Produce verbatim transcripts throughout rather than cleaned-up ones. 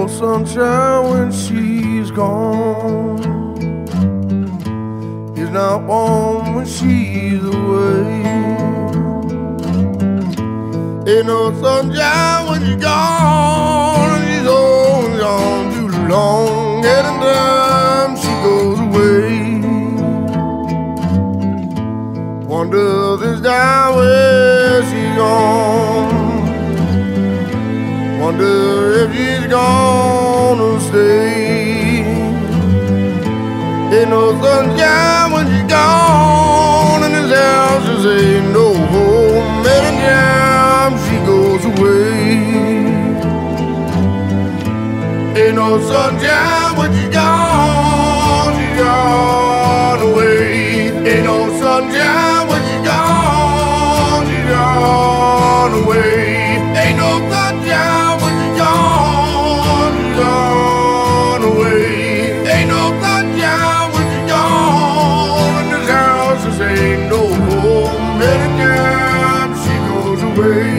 sunshine when she's gone. It's not warm when she's away. Ain't no sunshine when she's gone, and she's always gone too long. Anytime she goes away, wonder this time where she's gone. Wonder if she's gonna stay. Ain't no sunshine when she's gone, and this house just ain't no home. Anytime she goes away, ain't no sunshine when she's gone. She's gone away. Ain't no sunshine when she's gone. She's gone away. Ain't no sunshine when she's gone. She's gone away. Ain't no sunshine when she's gone, and this house just ain't no home. Anytime she goes away.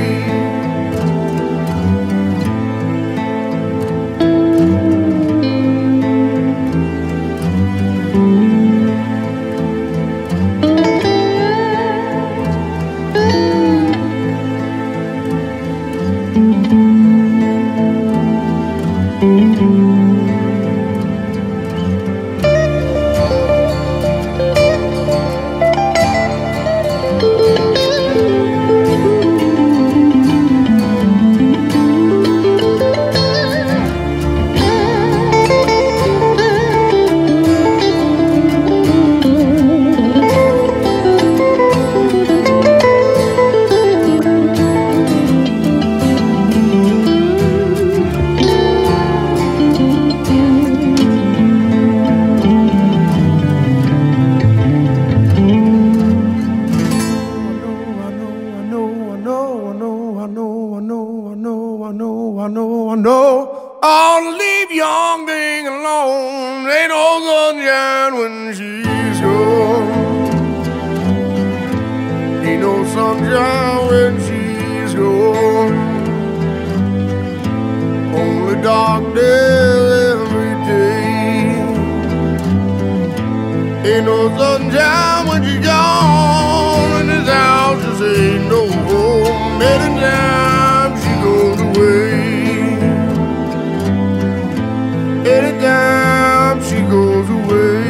I'll leave young thing alone. Ain't no sunshine when she's gone. Ain't no sunshine when she's gone. Only darkness every day. Ain't no sunshine when she's gone, and this house just ain't no home. Anytime she goes away, anytime she goes away,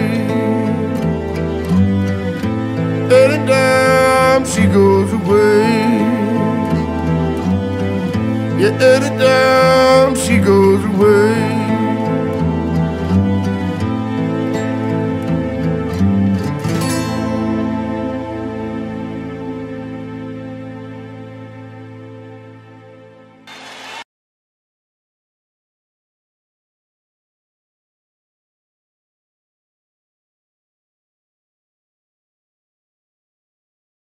anytime she goes away, yeah, anytime she goes away.